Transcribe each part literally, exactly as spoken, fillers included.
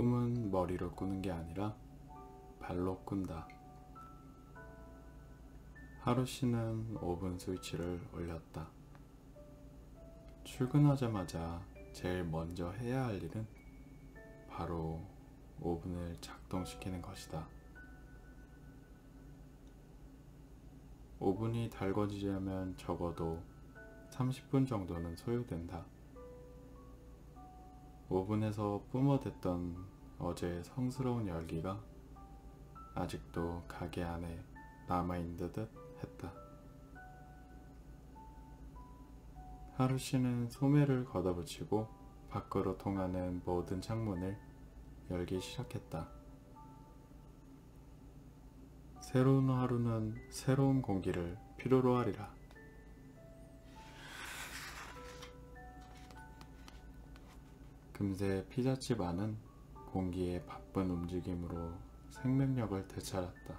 꿈은 머리로 꾸는 게 아니라 발로 꾼다. 하루씨는 오븐 스위치를 올렸다. 출근하자마자 제일 먼저 해야 할 일은 바로 오븐을 작동시키는 것이다. 오븐이 달궈지려면 적어도 삼십 분 정도는 소요된다. 오븐에서 뿜어댔던 어제의 성스러운 열기가 아직도 가게 안에 남아있는 듯 했다. 하루씨는 소매를 걷어붙이고 밖으로 통하는 모든 창문을 열기 시작했다. 새로운 하루는 새로운 공기를 필요로 하리라. 금세 피자집 안은 공기의 바쁜 움직임으로 생명력을 되찾았다.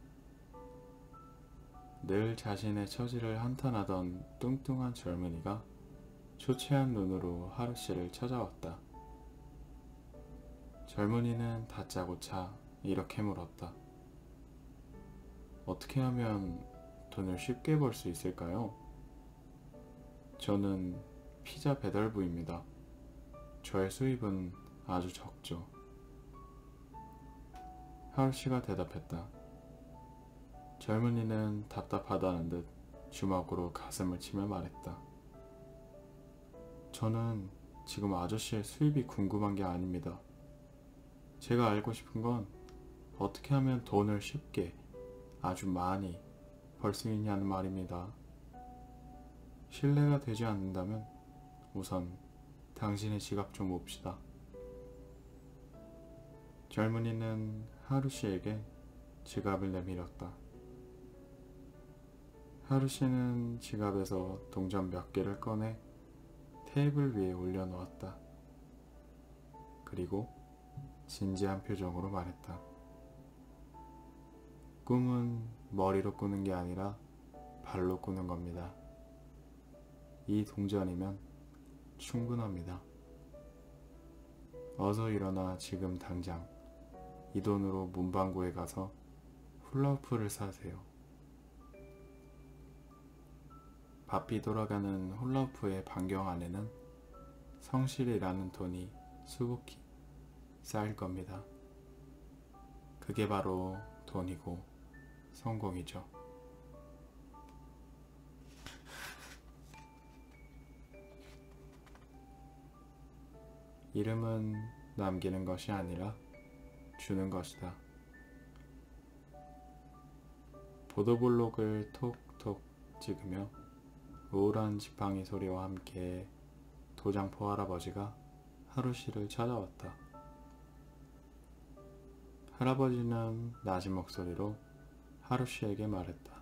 늘 자신의 처지를 한탄하던 뚱뚱한 젊은이가 초췌한 눈으로 하루씨를 찾아왔다. 젊은이는 다짜고짜 이렇게 물었다. 어떻게 하면 돈을 쉽게 벌 수 있을까요? 저는 피자 배달부입니다. 저의 수입은 아주 적죠. 하루씨가 대답했다. 젊은이는 답답하다는 듯 주먹으로 가슴을 치며 말했다. 저는 지금 아저씨의 수입이 궁금한 게 아닙니다. 제가 알고 싶은 건 어떻게 하면 돈을 쉽게 아주 많이 벌 수 있냐는 말입니다. 실례가 되지 않는다면 우선 당신의 지갑 좀 봅시다. 젊은이는 하루씨에게 지갑을 내밀었다. 하루씨는 지갑에서 동전 몇 개를 꺼내 테이블 위에 올려놓았다. 그리고 진지한 표정으로 말했다. 꿈은 머리로 꾸는 게 아니라 발로 꾸는 겁니다. 이 동전이면 충분합니다. 어서 일어나 지금 당장 이 돈으로 문방구에 가서 훌라후프를 사세요. 바삐 돌아가는 훌라후프의 반경 안에는 성실이라는 돈이 수북히 쌓일 겁니다. 그게 바로 돈이고 성공이죠. 이름은 남기는 것이 아니라 주는 것이다. 보도블록을 톡톡 찍으며 우울한 지팡이 소리와 함께 도장포 할아버지가 하루씨를 찾아왔다. 할아버지는 낮은 목소리로 하루씨에게 말했다.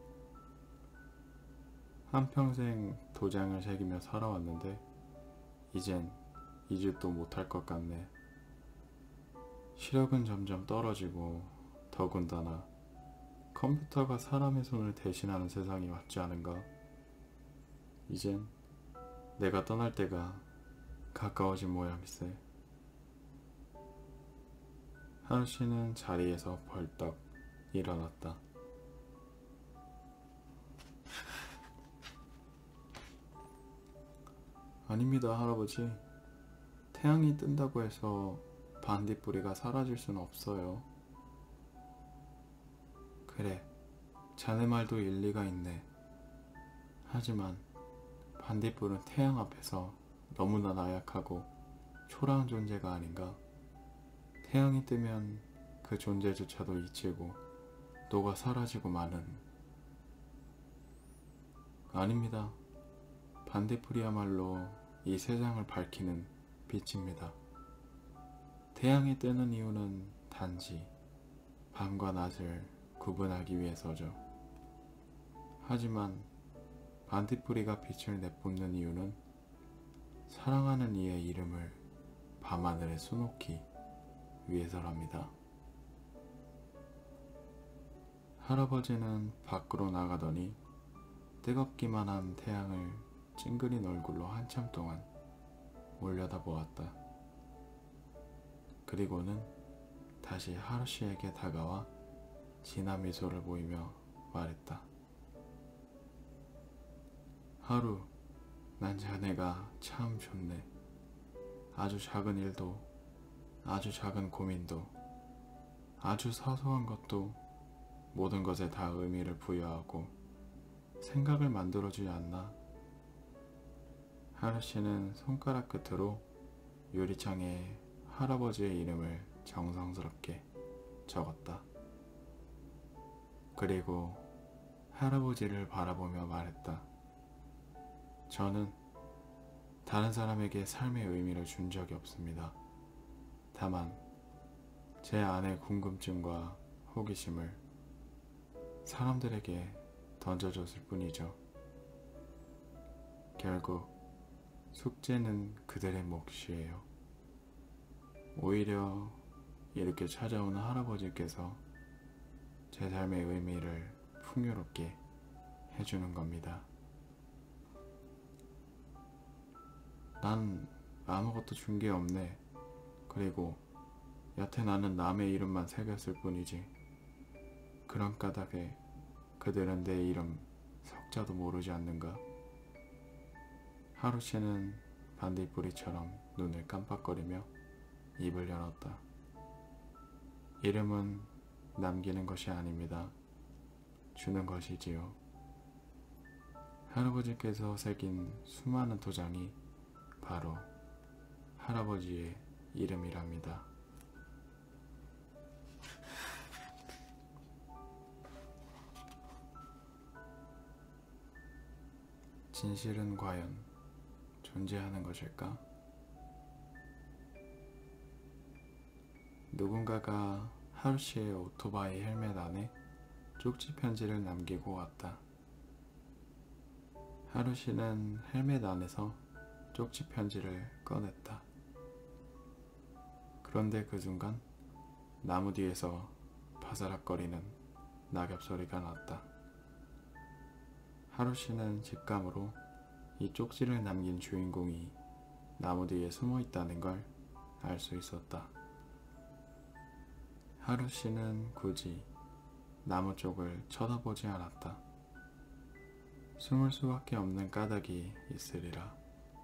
한평생 도장을 새기며 살아왔는데 이젠 잊지도 못할 것 같네. 시력은 점점 떨어지고 더군다나 컴퓨터가 사람의 손을 대신하는 세상이 왔지 않은가. 이젠 내가 떠날 때가 가까워진 모양일세. 하루씨는 자리에서 벌떡 일어났다. 아닙니다, 할아버지. 태양이 뜬다고 해서 반딧불이가 사라질 수는 없어요. 그래, 자네 말도 일리가 있네. 하지만 반딧불은 태양 앞에서 너무나 나약하고 초라한 존재가 아닌가. 태양이 뜨면 그 존재조차도 잊히고 녹아 사라지고 마는. 아닙니다. 반딧불이야말로 이 세상을 밝히는 빛입니다. 태양이 뜨는 이유는 단지 밤과 낮을 구분하기 위해서죠. 하지만 반딧불이가 빛을 내뿜는 이유는 사랑하는 이의 이름을 밤하늘에 수놓기 위해서랍니다. 할아버지는 밖으로 나가더니 뜨겁기만 한 태양을 찡그린 얼굴로 한참 동안 올려다보았다. 그리고는 다시 하루씨에게 다가와 진한 미소를 보이며 말했다. 하루, 난 자네가 참 좋네. 아주 작은 일도, 아주 작은 고민도, 아주 사소한 것도 모든 것에 다 의미를 부여하고 생각을 만들어주지 않나? 하루씨는 손가락 끝으로 유리창에 할아버지의 이름을 정성스럽게 적었다. 그리고 할아버지를 바라보며 말했다. 저는 다른 사람에게 삶의 의미를 준 적이 없습니다. 다만 제 안의 궁금증과 호기심을 사람들에게 던져줬을 뿐이죠. 결국 숙제는 그들의 몫이에요. 오히려 이렇게 찾아오는 할아버지께서 제 삶의 의미를 풍요롭게 해주는 겁니다. 난 아무것도 준 게 없네. 그리고 여태 나는 남의 이름만 새겼을 뿐이지. 그런 까닭에 그들은 내 이름 석자도 모르지 않는가? 하루씨는 반딧불이처럼 눈을 깜빡거리며 입을 열었다. 이름은 남기는 것이 아닙니다. 주는 것이지요. 할아버지께서 새긴 수많은 도장이 바로 할아버지의 이름이랍니다. 진실은 과연 존재하는 것일까? 누군가가 하루씨의 오토바이 헬멧 안에 쪽지 편지를 남기고 왔다. 하루씨는 헬멧 안에서 쪽지 편지를 꺼냈다. 그런데 그 순간 나무 뒤에서 바사락거리는 낙엽 소리가 났다. 하루씨는 직감으로 이 쪽지를 남긴 주인공이 나무 뒤에 숨어 있다는 걸 알 수 있었다. 하루씨는 굳이 나무 쪽을 쳐다보지 않았다. 숨을 수밖에 없는 까닭이 있으리라.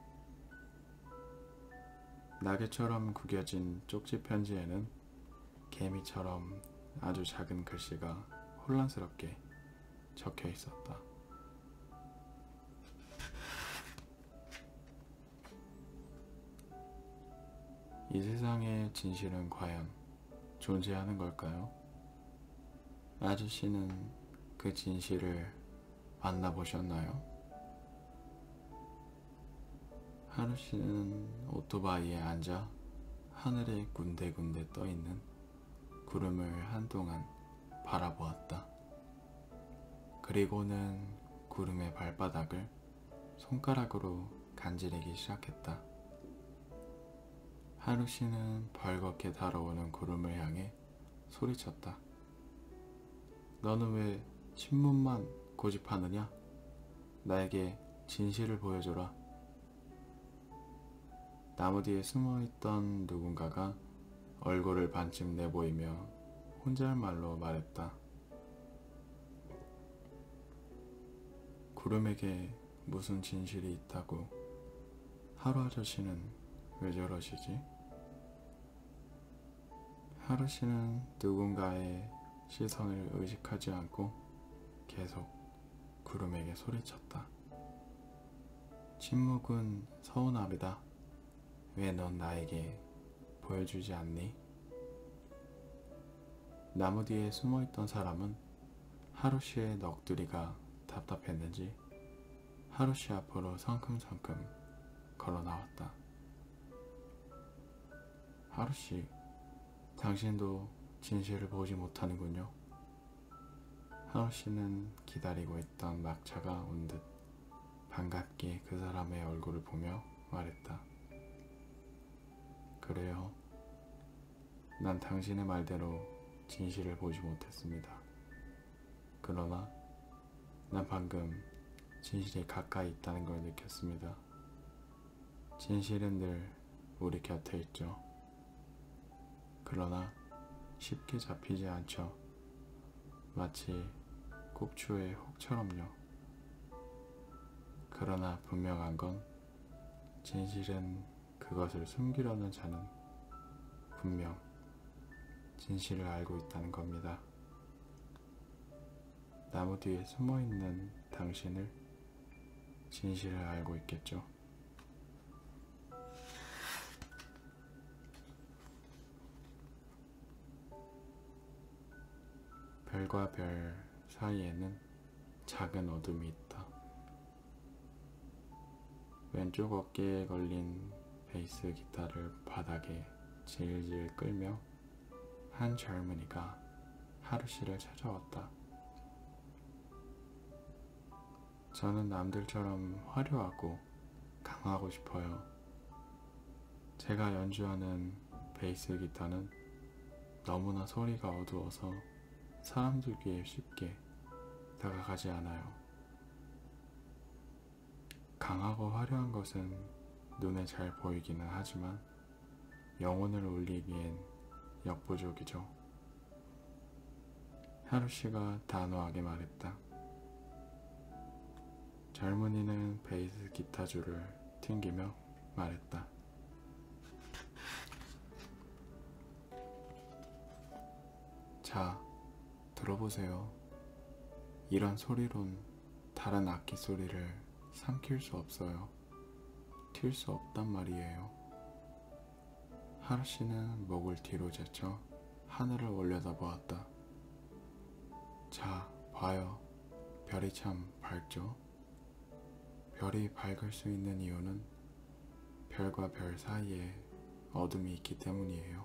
날개처럼 구겨진 쪽지 편지에는 개미처럼 아주 작은 글씨가 혼란스럽게 적혀 있었다. 이 세상의 진실은 과연 존재하는 걸까요? 아저씨는 그 진실을 만나보셨나요? 하루씨는 오토바이에 앉아 하늘에 군데군데 떠있는 구름을 한동안 바라보았다. 그리고는 구름의 발바닥을 손가락으로 간지르기 시작했다. 하루씨는 벌겋게 달아오는 구름을 향해 소리쳤다. 너는 왜 신문만 고집하느냐? 나에게 진실을 보여줘라. 나무 뒤에 숨어있던 누군가가 얼굴을 반쯤 내보이며 혼잣말로 말했다. 구름에게 무슨 진실이 있다고? 하루 아저씨는 왜 저러시지? 하루씨는 누군가의 시선을 의식하지 않고 계속 구름에게 소리쳤다. 침묵은 서운함이다. 왜 넌 나에게 보여주지 않니? 나무 뒤에 숨어있던 사람은 하루씨의 넋두리가 답답했는지 하루씨 앞으로 성큼성큼 걸어 나왔다. 하루씨, 당신도 진실을 보지 못하는군요. 하루씨는 기다리고 있던 막차가 온 듯 반갑게 그 사람의 얼굴을 보며 말했다. 그래요. 난 당신의 말대로 진실을 보지 못했습니다. 그러나 난 방금 진실이 가까이 있다는 걸 느꼈습니다. 진실은 늘 우리 곁에 있죠. 그러나 쉽게 잡히지 않죠. 마치 꼽추의 혹처럼요. 그러나 분명한 건 진실은 그것을 숨기려는 자는 분명 진실을 알고 있다는 겁니다. 나무 뒤에 숨어있는 당신을 진실을 알고 있겠죠. 별과 별 사이에는 작은 어둠이 있다. 왼쪽 어깨에 걸린 베이스 기타를 바닥에 질질 끌며 한 젊은이가 하루씨를 찾아왔다. 저는 남들처럼 화려하고 강하고 싶어요. 제가 연주하는 베이스 기타는 너무나 소리가 어두워서 사람들 귀에 쉽게 다가가지 않아요. 강하고 화려한 것은 눈에 잘 보이기는 하지만 영혼을 울리기엔 역부족이죠. 하루씨가 단호하게 말했다. 젊은이는 베이스 기타줄을 튕기며 말했다. 자, 들어보세요. 이런 소리론 다른 악기 소리를 삼킬 수 없어요. 튈 수 없단 말이에요. 하루씨는 목을 뒤로 젖혀 하늘을 올려다보았다. 자, 봐요. 별이 참 밝죠? 별이 밝을 수 있는 이유는 별과 별 사이에 어둠이 있기 때문이에요.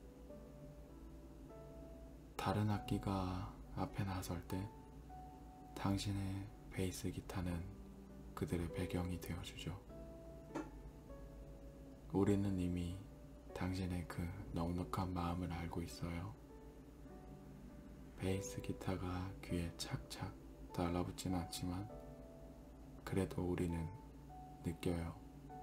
다른 악기가 앞에 나설 때 당신의 베이스 기타는 그들의 배경이 되어주죠. 우리는 이미 당신의 그 넉넉한 마음을 알고 있어요. 베이스 기타가 귀에 착착 달라붙진 않지만 그래도 우리는 느껴요.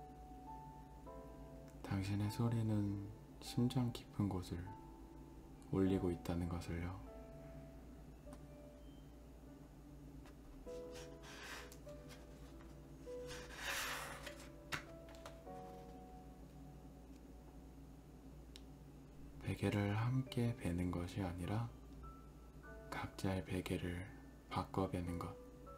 당신의 소리는 심장 깊은 곳을 울리고 있다는 것을요. 베개를 함께 베는 것이 아니라 각자의 베개를 바꿔 베는 것.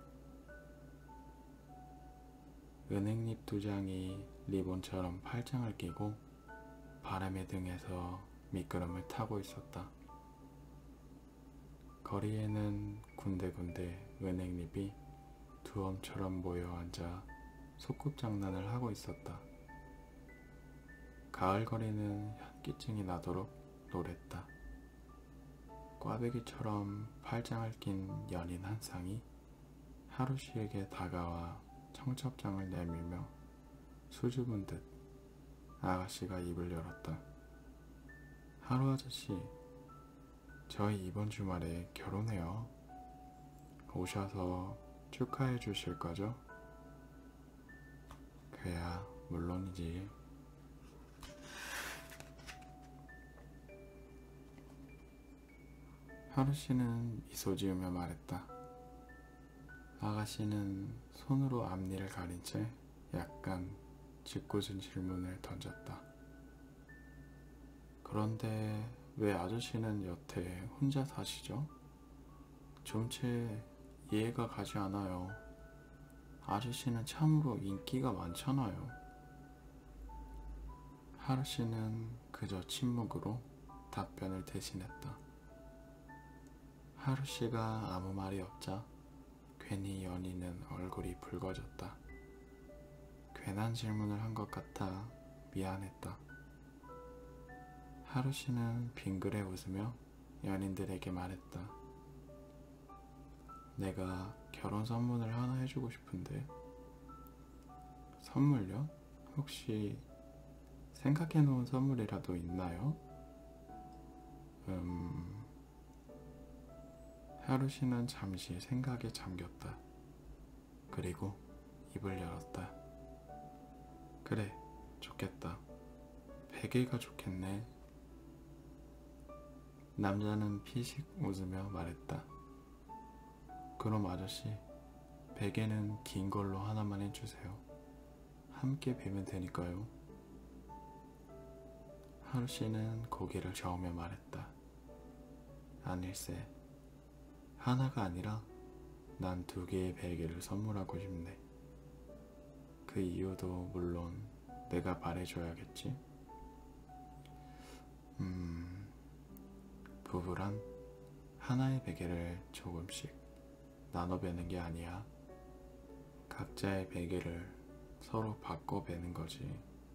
은행잎 두 장이 리본처럼 팔짱을 끼고 바람의 등에서 미끄럼을 타고 있었다. 거리에는 군데군데 은행잎이 두엄처럼 모여 앉아 소꿉장난을 하고 있었다. 가을 거리는 현기증이 나도록 노랬다. 꽈배기처럼 팔짱을 낀 연인 한 쌍이 하루씨에게 다가와 청첩장을 내밀며 수줍은 듯 아가씨가 입을 열었다. 하루 아저씨, 저희 이번 주말에 결혼해요. 오셔서 축하해 주실 거죠? 그야 물론이지. 하루씨는 미소 지으며 말했다. 아가씨는 손으로 앞니를 가린 채 약간 짓궂은 질문을 던졌다. 그런데 왜 아저씨는 여태 혼자 사시죠? 좀 채 이해가 가지 않아요. 아저씨는 참으로 인기가 많잖아요. 하루씨는 그저 침묵으로 답변을 대신했다. 하루씨가 아무 말이 없자 괜히 연희는 얼굴이 붉어졌다. 괜한 질문을 한 것 같아 미안했다. 하루씨는 빙그레 웃으며 연인들에게 말했다. 내가 결혼 선물을 하나 해주고 싶은데. 선물요? 혹시 생각해 놓은 선물이라도 있나요? 음... 하루씨는 잠시 생각에 잠겼다. 그리고 입을 열었다. 그래, 좋겠다. 베개가 좋겠네. 남자는 피식 웃으며 말했다. 그럼 아저씨, 베개는 긴 걸로 하나만 해주세요. 함께 베면 되니까요. 하루씨는 고개를 저으며 말했다. 아닐세. 하나가 아니라 난 두 개의 베개를 선물하고 싶네. 그 이유도 물론 내가 말해줘야겠지. 음... 부부란 하나의 베개를 조금씩 나눠 베는 게 아니야. 각자의 베개를 서로 바꿔 베는 거지.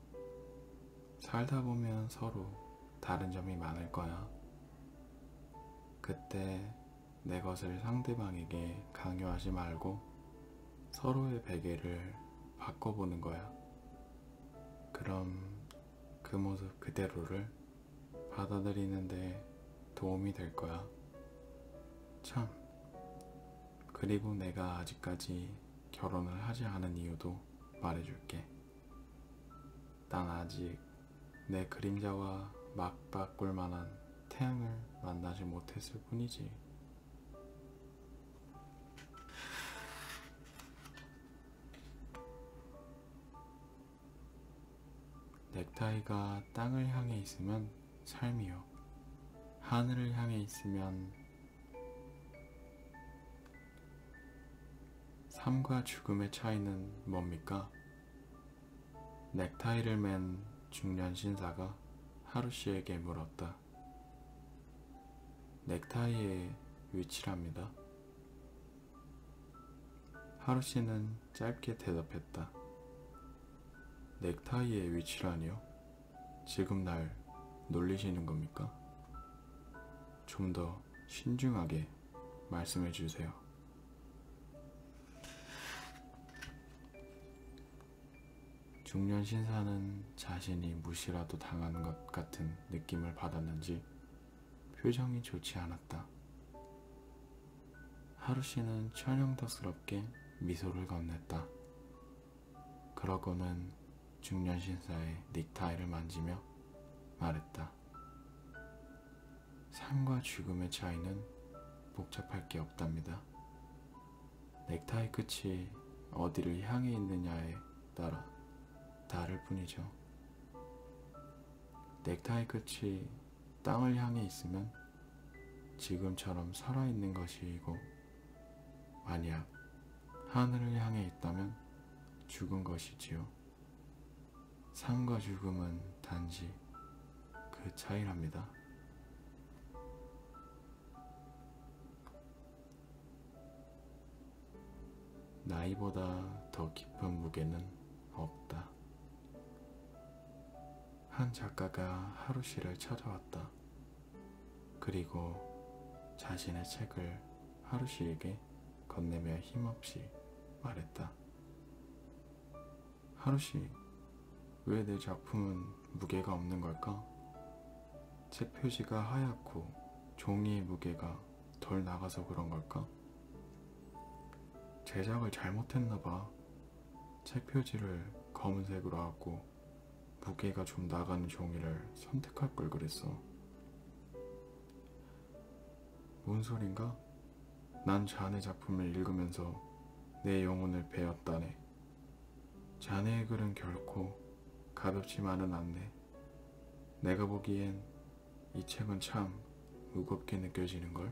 살다 보면 서로 다른 점이 많을 거야. 그때 내 것을 상대방에게 강요하지 말고 서로의 베개를 바꿔보는 거야. 그럼 그 모습 그대로를 받아들이는데 도움이 될 거야. 참, 그리고 내가 아직까지 결혼을 하지 않은 이유도 말해줄게. 난 아직 내 그림자와 맞바꿀 만한 태양을 만나지 못했을 뿐이지. 넥타이가 땅을 향해 있으면 삶이요. 하늘을 향해 있으면 삶과 죽음의 차이는 뭡니까? 넥타이를 맨 중년 신사가 하루씨에게 물었다. 넥타이의 위치랍니다. 하루씨는 짧게 대답했다. 넥타이의 위치라니요? 지금 날 놀리시는 겁니까? 좀 더 신중하게 말씀해 주세요. 중년 신사는 자신이 무시라도 당하는 것 같은 느낌을 받았는지 표정이 좋지 않았다. 하루씨는 천연덕스럽게 미소를 건넸다. 그러고는 중년 신사의 넥타이를 만지며 말했다. 삶과 죽음의 차이는 복잡할 게 없답니다. 넥타이 끝이 어디를 향해 있느냐에 따라 다를 뿐이죠. 넥타이 끝이 땅을 향해 있으면 지금처럼 살아있는 것이고, 만약 하늘을 향해 있다면 죽은 것이지요. 삶과 죽음은 단지 그 차이랍니다. 나이보다 더 깊은 무게는 없다. 한 작가가 하루씨를 찾아왔다. 그리고 자신의 책을 하루씨에게 건네며 힘없이 말했다. 하루씨, 왜 내 작품은 무게가 없는 걸까? 책 표지가 하얗고 종이의 무게가 덜 나가서 그런 걸까? 제작을 잘못했나봐. 책 표지를 검은색으로 하고 무게가 좀 나가는 종이를 선택할 걸 그랬어. 뭔 소린가? 난 자네 작품을 읽으면서 내 영혼을 베었다네. 자네의 글은 결코 가볍지만은 않네. 내가 보기엔 이 책은 참 무겁게 느껴지는걸?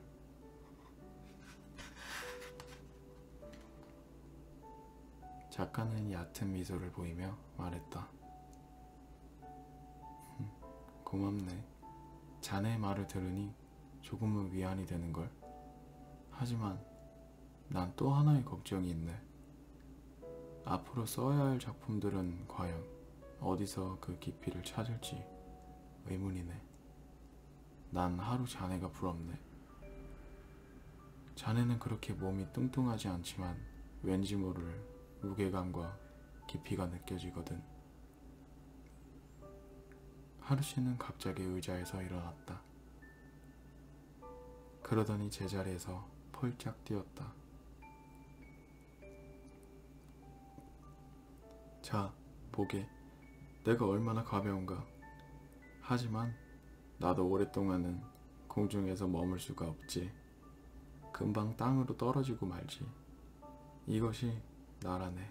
작가는 얕은 미소를 보이며 말했다. 고맙네. 자네의 말을 들으니 조금은 위안이 되는걸. 하지만 난 또 하나의 걱정이 있네. 앞으로 써야 할 작품들은 과연 어디서 그 깊이를 찾을지 의문이네. 난 하루 자네가 부럽네. 자네는 그렇게 몸이 뚱뚱하지 않지만 왠지 모를 무게감과 깊이가 느껴지거든. 하루씨는 갑자기 의자에서 일어났다. 그러더니 제자리에서 펄짝 뛰었다. 자, 보게. 내가 얼마나 가벼운가. 하지만 나도 오랫동안은 공중에서 머물 수가 없지. 금방 땅으로 떨어지고 말지. 이것이 나라네.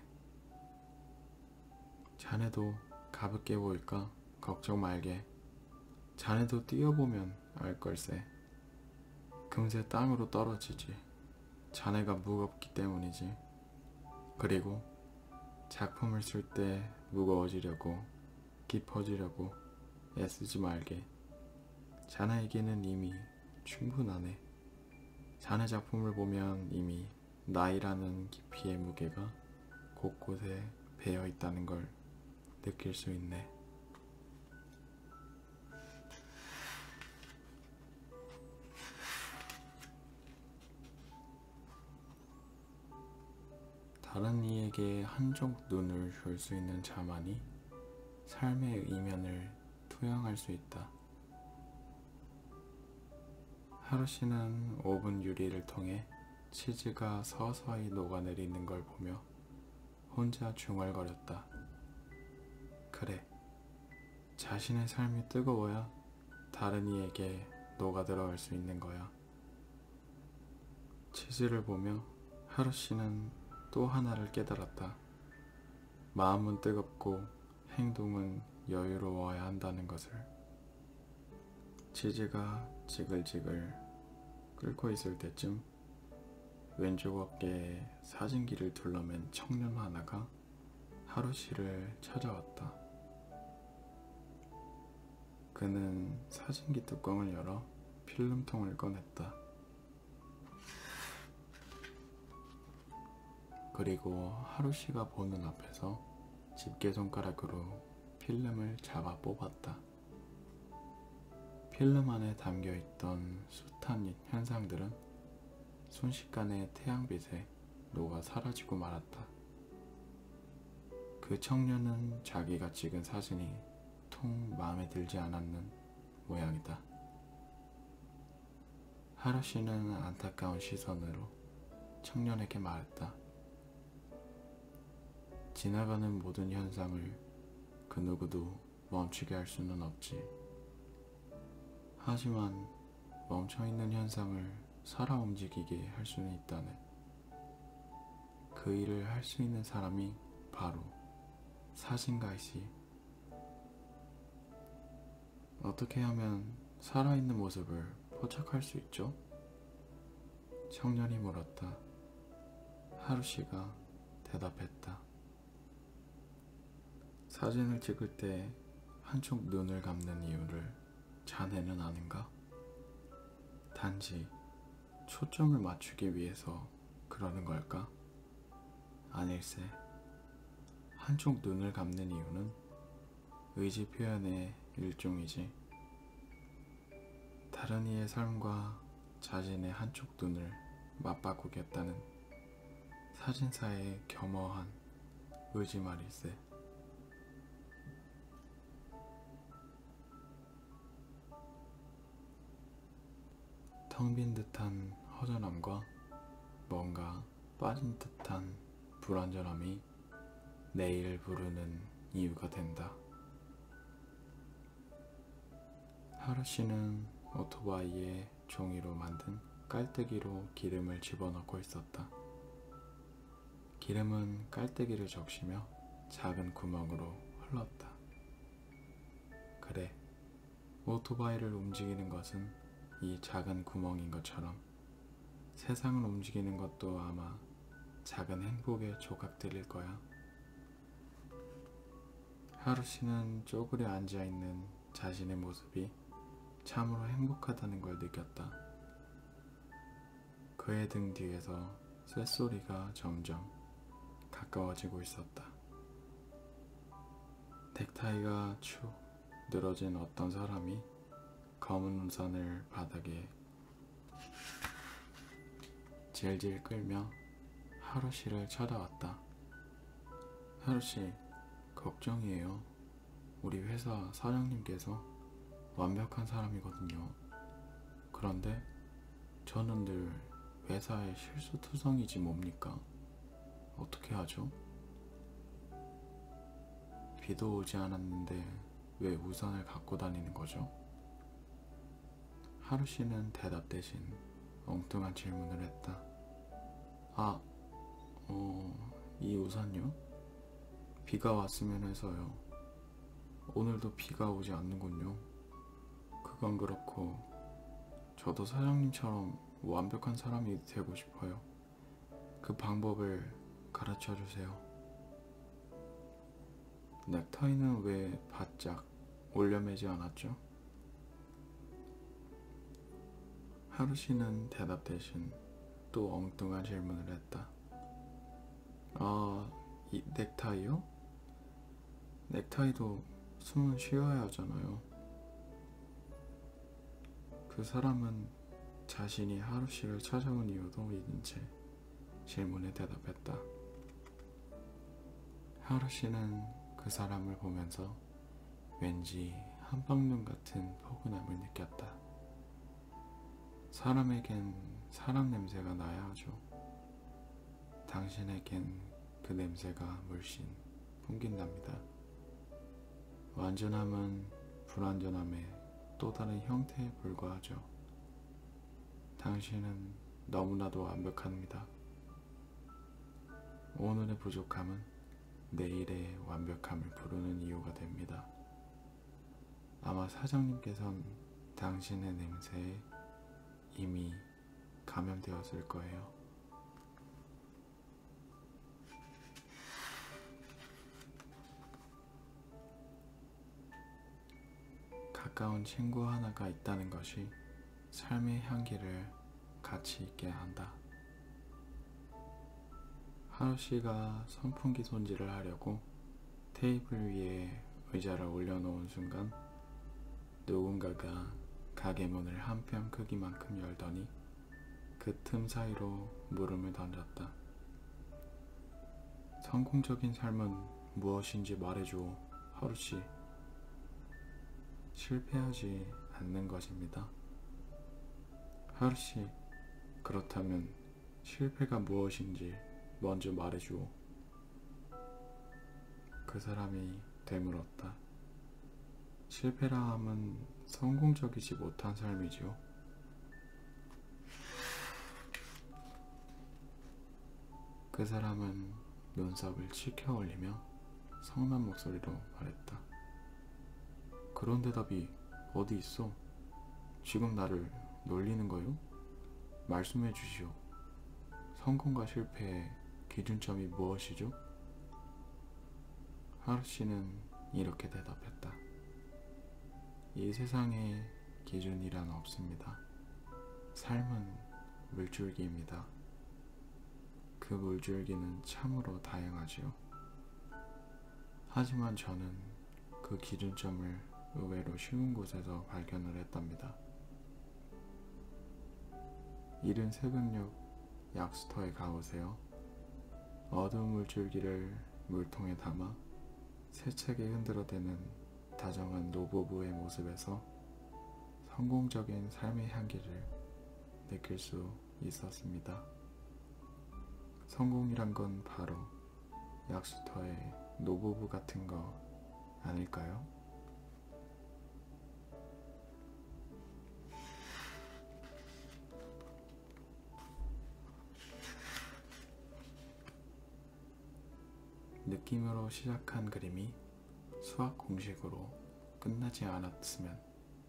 자네도 가볍게 보일까? 걱정 말게. 자네도 뛰어보면 알걸세. 금세 땅으로 떨어지지. 자네가 무겁기 때문이지. 그리고 작품을 쓸 때 무거워지려고 깊어지려고 애쓰지 말게. 자네에게는 이미 충분하네. 자네 작품을 보면 이미 나이라는 깊이의 무게가 곳곳에 배어 있다는 걸 느낄 수 있네. 다른 이에게 한쪽 눈을 줄 수 있는 자만이 삶의 이면을 투영할 수 있다. 하루씨는 오븐 유리를 통해 치즈가 서서히 녹아내리는 걸 보며 혼자 중얼거렸다. 그래, 자신의 삶이 뜨거워야 다른 이에게 녹아들어갈 수 있는 거야. 치즈를 보며 하루씨는 또 하나를 깨달았다. 마음은 뜨겁고 행동은 여유로워야 한다는 것을. 치즈가 지글지글 끓고 있을 때쯤 왼쪽 어깨에 사진기를 둘러맨 청년 하나가 하루씨를 찾아왔다. 그는 사진기 뚜껑을 열어 필름통을 꺼냈다. 그리고 하루씨가 보는 앞에서 집게손가락으로 필름을 잡아 뽑았다. 필름 안에 담겨있던 숱한 현상들은 순식간에 태양빛에 녹아 사라지고 말았다. 그 청년은 자기가 찍은 사진이 통 마음에 들지 않았는 모양이다. 하루씨는 안타까운 시선으로 청년에게 말했다. 지나가는 모든 현상을 그 누구도 멈추게 할 수는 없지. 하지만 멈춰있는 현상을 살아 움직이게 할 수는 있다네. 그 일을 할 수 있는 사람이 바로 사진가이지. 어떻게 하면 살아있는 모습을 포착할 수 있죠? 청년이 물었다. 하루씨가 대답했다. 사진을 찍을 때 한쪽 눈을 감는 이유를 자네는 아는가? 단지 초점을 맞추기 위해서 그러는 걸까? 아닐세. 한쪽 눈을 감는 이유는 의지 표현의 일종이지. 다른 이의 삶과 자신의 한쪽 눈을 맞바꾸겠다는 사진사의 겸허한 의지 말일세. 텅 빈 듯한 허전함과 뭔가 빠진 듯한 불완전함이 내일을 부르는 이유가 된다. 하루씨는 오토바이에 종이로 만든 깔때기로 기름을 집어넣고 있었다. 기름은 깔때기를 적시며 작은 구멍으로 흘렀다. 그래, 오토바이를 움직이는 것은 이 작은 구멍인 것처럼 세상을 움직이는 것도 아마 작은 행복의 조각들일 거야. 하루씨는 쪼그려 앉아있는 자신의 모습이 참으로 행복하다는 걸 느꼈다. 그의 등 뒤에서 쇳소리가 점점 가까워지고 있었다. 넥타이가 축 늘어진 어떤 사람이 검은 우산을 바닥에 질질 끌며 하루씨를 쳐다왔다. 하루씨, 걱정이에요. 우리 회사 사장님께서 완벽한 사람이거든요. 그런데 저는 늘 회사의 실수투성이지 뭡니까? 어떻게 하죠? 비도 오지 않았는데 왜 우산을 갖고 다니는 거죠? 하루씨는 대답 대신 엉뚱한 질문을 했다. 아, 어, 이 우산요? 비가 왔으면 해서요. 오늘도 비가 오지 않는군요. 그건 그렇고 저도 사장님처럼 완벽한 사람이 되고 싶어요. 그 방법을 가르쳐 주세요. 넥타이는 왜 바짝 올려매지 않았죠? 하루씨는 대답 대신 또 엉뚱한 질문을 했다. 아, 이 넥타이요? 넥타이도 숨은 쉬어야 하잖아요. 그 사람은 자신이 하루씨를 찾아온 이유도 잊은 채 질문에 대답했다. 하루씨는 그 사람을 보면서 왠지 한방눈 같은 포근함을 느꼈다. 사람에겐 사람 냄새가 나야 하죠. 당신에겐 그 냄새가 물씬 풍긴답니다. 완전함은 불완전함의 또 다른 형태에 불과하죠. 당신은 너무나도 완벽합니다. 오늘의 부족함은 내일의 완벽함을 부르는 이유가 됩니다. 아마 사장님께선 당신의 냄새에 이미 감염되었을 거예요. 가까운 친구 하나가 있다는 것이 삶의 향기를 같이 있게 한다. 하루씨가 선풍기 손질을 하려고 테이블 위에 의자를 올려놓은 순간 누군가가 가게 문을 한 뼘 크기만큼 열더니 그 틈 사이로 물음을 던졌다. 성공적인 삶은 무엇인지 말해줘, 하루씨. 실패하지 않는 것입니다. 하루씨, 그렇다면 실패가 무엇인지 먼저 말해주오. 그 사람이 되물었다. 실패라 함은 성공적이지 못한 삶이지요. 그 사람은 눈썹을 치켜 올리며 성난 목소리로 말했다. 그런 대답이 어디 있어? 지금 나를 놀리는 거요? 말씀해 주시오. 성공과 실패의 기준점이 무엇이죠? 하루씨는 이렇게 대답했다. 이 세상에 기준이란 없습니다. 삶은 물줄기입니다. 그 물줄기는 참으로 다양하지요. 하지만 저는 그 기준점을 의외로 쉬운 곳에서 발견을 했답니다. 이른 새벽녘 약수터에 가보세요. 어두운 물줄기를 물통에 담아 세차게 흔들어대는 다정한 노부부의 모습에서 성공적인 삶의 향기를 느낄 수 있었습니다. 성공이란 건 바로 약수터의 노부부 같은 거 아닐까요? 느낌으로 시작한 그림이 수학 공식으로 끝나지 않았으면.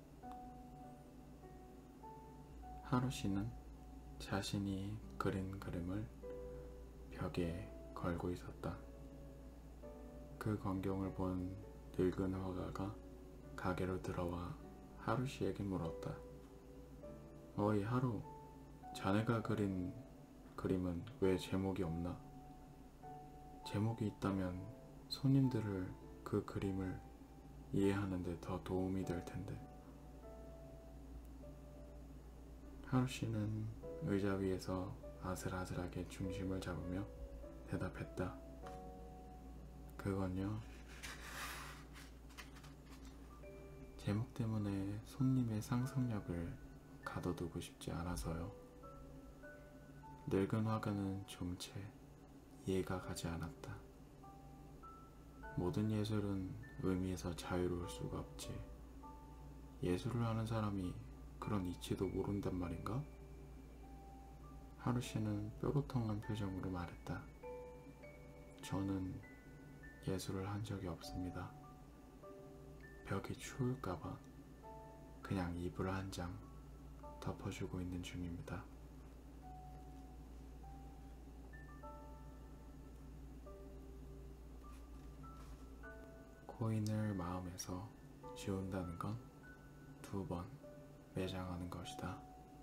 하루씨는 자신이 그린 그림을 벽에 걸고 있었다. 그 광경을 본 늙은 화가가 가게로 들어와 하루씨에게 물었다. 어이 하루, 자네가 그린 그림은 왜 제목이 없나? 제목이 있다면 손님들을 그 그림을 이해하는 데 더 도움이 될 텐데. 하루씨는 의자 위에서 아슬아슬하게 중심을 잡으며 대답했다. 그건요, 제목 때문에 손님의 상상력을 가둬두고 싶지 않아서요. 늙은 화가는 좀 채 이해가 가지 않았다. 모든 예술은 의미에서 자유로울 수가 없지. 예술을 하는 사람이 그런 이치도 모른단 말인가? 하루씨는 뾰로통한 표정으로 말했다. 저는 예술을 한 적이 없습니다. 벽이 추울까봐 그냥 이불 한 장 덮어주고 있는 중입니다. 코인을 마음에서 지운다는 건 두 번 매장하는 것이다.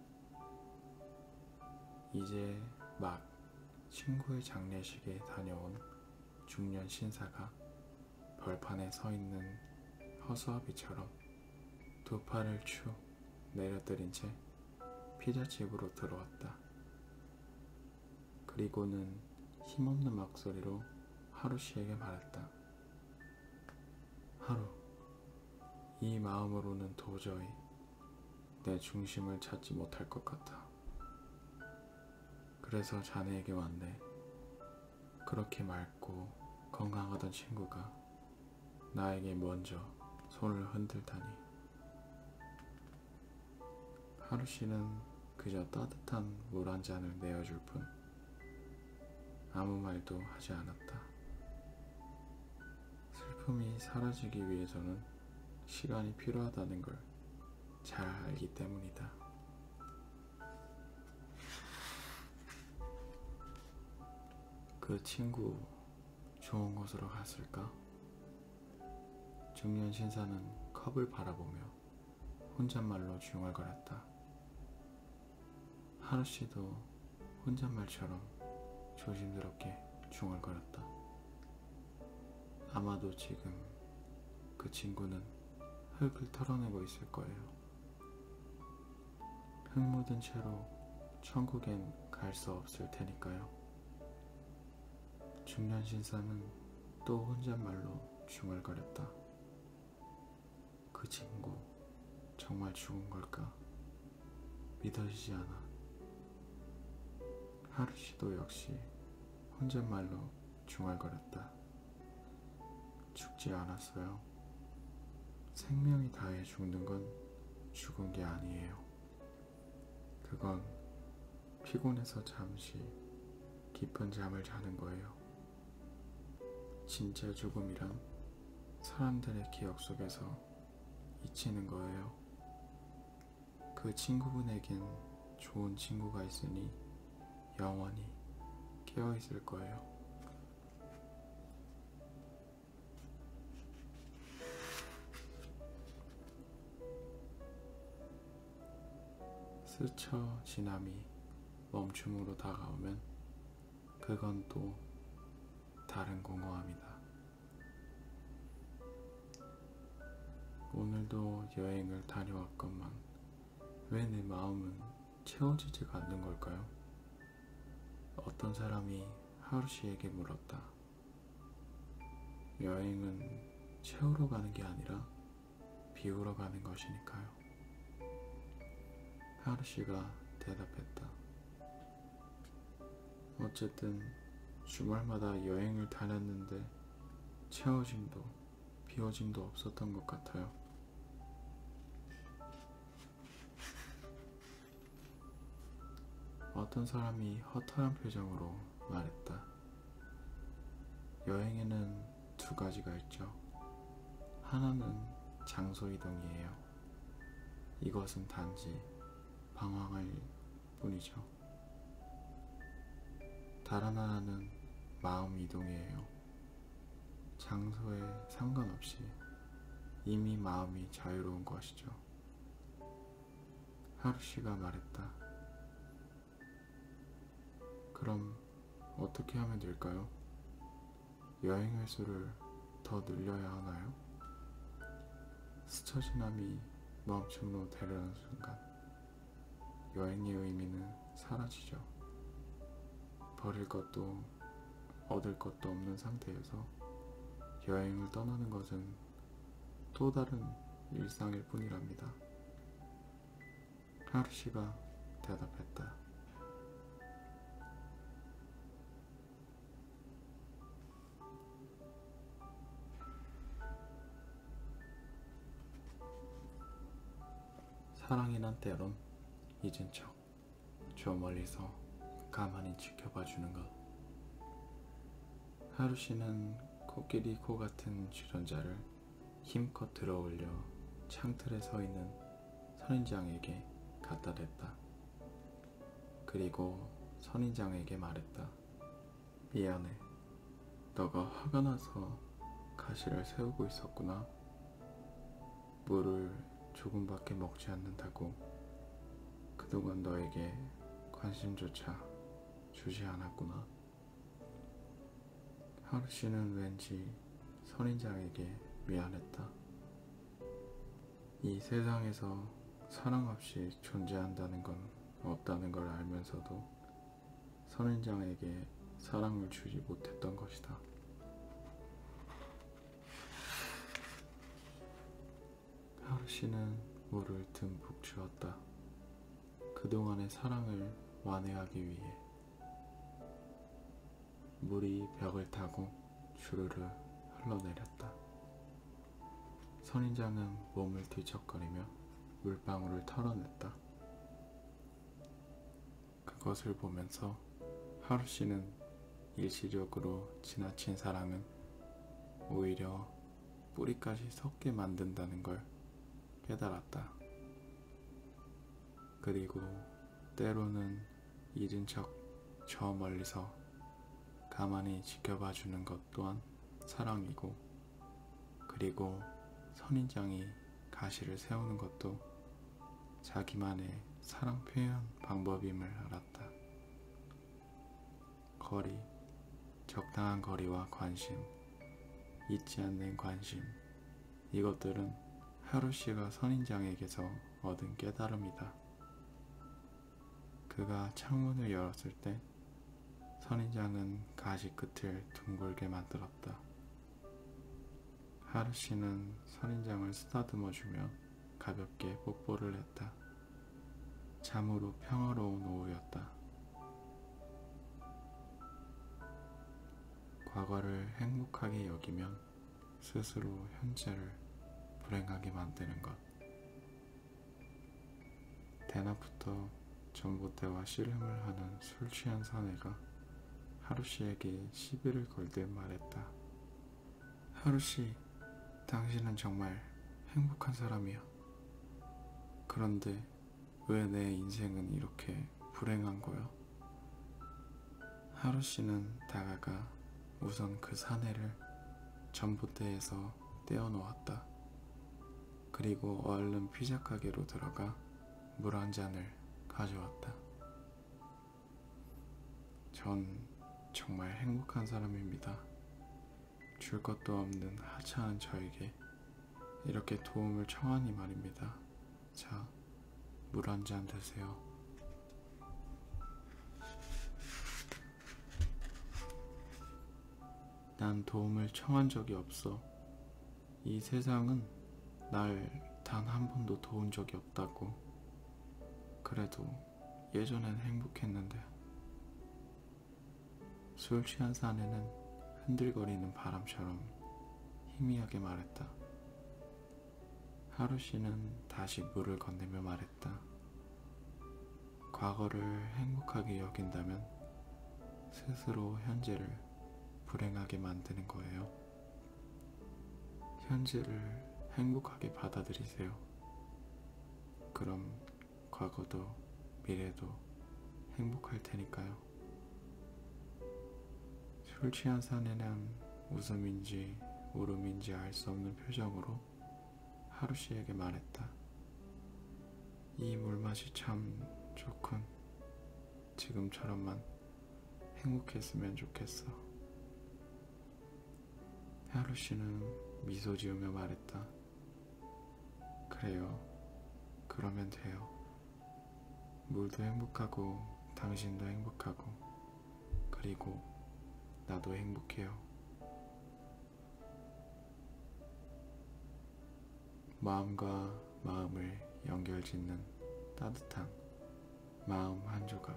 이제 막 친구의 장례식에 다녀온 중년 신사가 벌판에 서 있는 허수아비처럼 두 팔을 축 내려뜨린 채 피자집으로 들어왔다. 그리고는 힘없는 목소리로 하루씨에게 말했다. 하루, 이 마음으로는 도저히 내 중심을 찾지 못할 것 같아. 그래서 자네에게 왔네. 그렇게 맑고 건강하던 친구가 나에게 먼저 손을 흔들다니. 하루씨는 그저 따뜻한 물 한 잔을 내어줄 뿐 아무 말도 하지 않았다. 슬픔이 사라지기 위해서는 시간이 필요하다는 걸 잘 알기 때문이다. 그 친구 좋은 곳으로 갔을까? 중년 신사는 컵을 바라보며 혼잣말로 중얼거렸다. 하루씨도 혼잣말처럼 조심스럽게 중얼거렸다. 아마도 지금 그 친구는 흙을 털어내고 있을 거예요. 흙 묻은 채로 천국엔 갈 수 없을 테니까요. 중년 신사는 또 혼잣말로 중얼거렸다. 그 친구 정말 죽은 걸까? 믿어지지 않아. 하루씨도 역시 혼잣말로 중얼거렸다. 죽지 않았어요. 생명이 다해 죽는 건 죽은 게 아니에요. 그건 피곤해서 잠시 깊은 잠을 자는 거예요. 진짜 죽음이란 사람들의 기억 속에서 잊히는 거예요. 그 친구분에겐 좋은 친구가 있으니 영원히 깨어있을 거예요. 스쳐 지남이 멈춤으로 다가오면 그건 또 다른 공허함이다. 오늘도 여행을 다녀왔건만 왜 내 마음은 채워지지가 않는 걸까요? 어떤 사람이 하루씨에게 물었다. 여행은 채우러 가는 게 아니라 비우러 가는 것이니까요. 하루씨가 대답했다. 어쨌든 주말마다 여행을 다녔는데 채워짐도 비워짐도 없었던 것 같아요. 어떤 사람이 허탈한 표정으로 말했다. 여행에는 두 가지가 있죠. 하나는 장소 이동이에요. 이것은 단지 방황할 뿐이죠. 다른 하나는 마음 이동이에요. 장소에 상관없이 이미 마음이 자유로운 것이죠. 하루씨가 말했다. 그럼 어떻게 하면 될까요? 여행 횟수를 더 늘려야 하나요? 스쳐 지남이 멈춤으로 데려는 순간 여행의 의미는 사라지죠. 버릴 것도 얻을 것도 없는 상태에서 여행을 떠나는 것은 또 다른 일상일 뿐이랍니다. 하루씨가 대답했다. 사랑이란 때론 잊은 척 저 멀리서 가만히 지켜봐 주는 것. 하루씨는 코끼리 코 같은 주전자를 힘껏 들어올려 창틀에 서 있는 선인장에게 갖다 댔다. 그리고 선인장에게 말했다. 미안해. 너가 화가 나서 가시를 세우고 있었구나. 물을 조금밖에 먹지 않는다고 그동안 너에게 관심조차 주지 않았구나. 하루씨는 왠지 선인장에게 미안했다. 이 세상에서 사랑 없이 존재한다는 건 없다는 걸 알면서도 선인장에게 사랑을 주지 못했던 것이다. 하루씨는 물을 듬뿍 주었다. 그동안의 사랑을 완회하기 위해. 물이 벽을 타고 주르르 흘러내렸다. 선인장은 몸을 뒤척거리며 물방울을 털어냈다. 그것을 보면서 하루씨는 일시적으로 지나친 사랑은 오히려 뿌리까지 썩게 만든다는 걸 깨달았다. 그리고 때로는 잊은 척 저 멀리서 가만히 지켜봐 주는 것 또한 사랑이고, 그리고 선인장이 가시를 세우는 것도 자기만의 사랑 표현 방법임을 알았다. 거리, 적당한 거리와 관심, 잊지 않는 관심, 이것들은 하루씨가 선인장에게서 얻은 깨달음이다. 그가 창문을 열었을 때 선인장은 가시 끝을 둥글게 만들었다. 하루씨는 선인장을 쓰다듬어주며 가볍게 뽀뽀를 했다. 참으로 평화로운 오후였다. 과거를 행복하게 여기면 스스로 현재를 불행하게 만드는 것. 대낮부터 전봇대와 씨름을 하는 술 취한 사내가 하루씨에게 시비를 걸듯 말했다. 하루씨, 당신은 정말 행복한 사람이야. 그런데 왜 내 인생은 이렇게 불행한 거야? 하루씨는 다가가 우선 그 사내를 전봇대에서 떼어놓았다. 그리고 얼른 피자 가게로 들어가 물 한 잔을 가져왔다. 전 정말 행복한 사람입니다. 줄 것도 없는 하찮은 저에게 이렇게 도움을 청하니 말입니다. 자, 물 한 잔 드세요. 난 도움을 청한 적이 없어. 이 세상은 날 단 한 번도 도운 적이 없다고. 그래도 예전엔 행복했는데. 술 취한 사내는 흔들거리는 바람처럼 희미하게 말했다. 하루씨는 다시 물을 건네며 말했다. 과거를 행복하게 여긴다면 스스로 현재를 불행하게 만드는 거예요. 현재를 행복하게 받아들이세요. 그럼 과거도 미래도 행복할 테니까요. 술 취한 사내는 웃음인지 울음인지 알 수 없는 표정으로 하루씨에게 말했다. 이 물맛이 참 좋군. 지금처럼만 행복했으면 좋겠어. 하루씨는 미소 지으며 말했다. 그래요. 그러면 돼요. 물도 행복하고 당신도 행복하고 그리고 나도 행복해요. 마음과 마음을 연결짓는 따뜻한 마음 한 조각.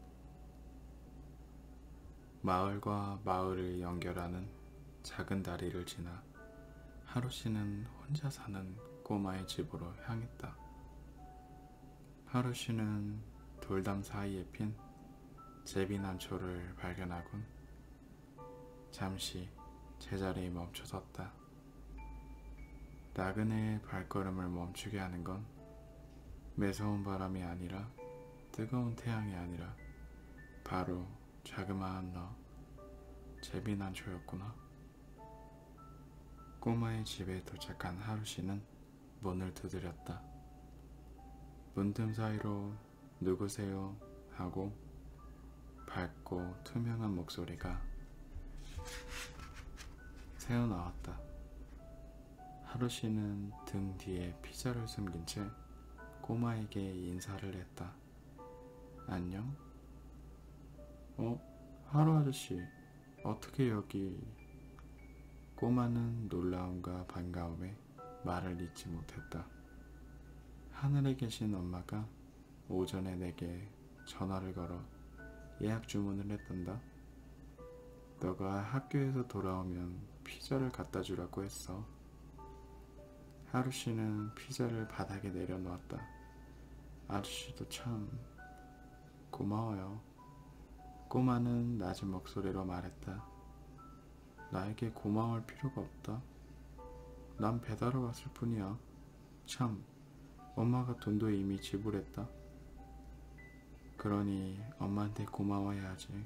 마을과 마을을 연결하는 작은 다리를 지나 하루씨는 혼자 사는 꼬마의 집으로 향했다. 하루씨는 돌담 사이에 핀 제비난초를 발견하곤 잠시 제자리에 멈춰섰다. 나그네의 발걸음을 멈추게 하는 건 매서운 바람이 아니라 뜨거운 태양이 아니라 바로 자그마한 너, 제비난초였구나. 꼬마의 집에 도착한 하루씨는 문을 두드렸다. 문틈 사이로 누구세요? 하고 밝고 투명한 목소리가 새어나왔다. 하루씨는 등 뒤에 피자를 숨긴 채 꼬마에게 인사를 했다. 안녕? 어? 하루 아저씨, 어떻게 여기... 꼬마는 놀라움과 반가움에 말을 잇지 못했다. 하늘에 계신 엄마가 오전에 내게 전화를 걸어 예약 주문을 했단다. 너가 학교에서 돌아오면 피자를 갖다 주라고 했어. 하루씨는 피자를 바닥에 내려놓았다. 아저씨도 참 고마워요. 꼬마는 낮은 목소리로 말했다. 나에게 고마울 필요가 없다. 난 배달을 왔을 뿐이야. 참, 엄마가 돈도 이미 지불했다. 그러니 엄마한테 고마워해야지.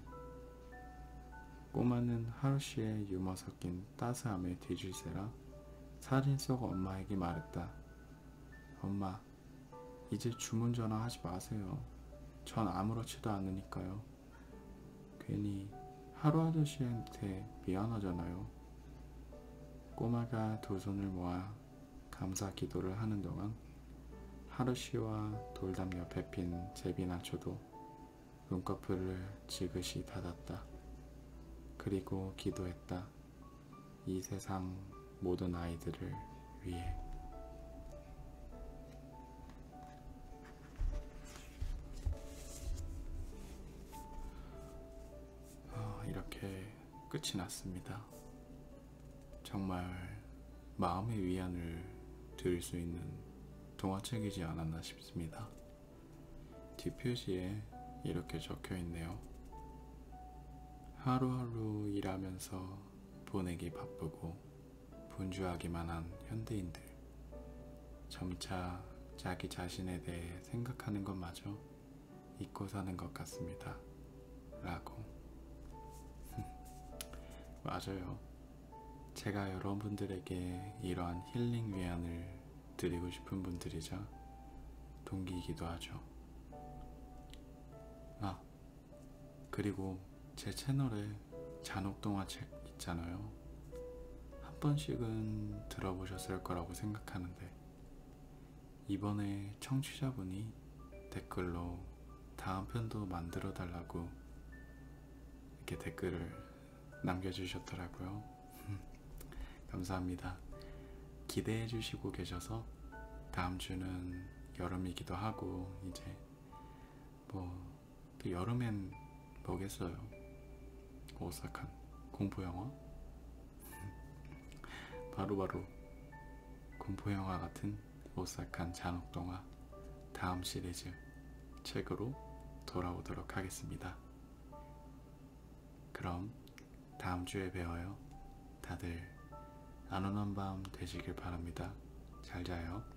꼬마는 하루씨의 유머 섞인 따스함에 뒤질세라 사진 속 엄마에게 말했다. 엄마, 이제 주문 전화하지 마세요. 전 아무렇지도 않으니까요. 괜히 하루 아저씨한테 미안하잖아요. 꼬마가 두 손을 모아 감사 기도를 하는 동안 하루씨와 돌담 옆에 핀 제비나초도 눈꺼풀을 지그시 닫았다. 그리고 기도했다. 이 세상 모든 아이들을 위해. 어, 이렇게 끝이 났습니다. 정말 마음의 위안을 드릴 수 있는 동화책이지 않았나 싶습니다. 뒷표지에 이렇게 적혀 있네요. 하루하루 일하면서 보내기 바쁘고 분주하기만 한 현대인들, 점차 자기 자신에 대해 생각하는 것마저 잊고 사는 것 같습니다. 라고. 맞아요. 제가 여러분들에게 이러한 힐링 위안을 드리고 싶은 분들이자 동기이기도 하죠. 아, 그리고 제 채널에 잔혹동화책 있잖아요. 한 번씩은 들어보셨을 거라고 생각하는데 이번에 청취자분이 댓글로 다음 편도 만들어 달라고 이렇게 댓글을 남겨주셨더라고요. 감사합니다. 기대해 주시고 계셔서 다음 주는 여름이기도 하고 이제 뭐 또 여름엔 뭐겠어요. 오싹한 공포영화? 바로바로 공포영화 같은 오싹한 잔혹동화 다음 시리즈 책으로 돌아오도록 하겠습니다. 그럼 다음 주에 뵈어요. 다들 안온한 밤 되시길 바랍니다. 잘 자요.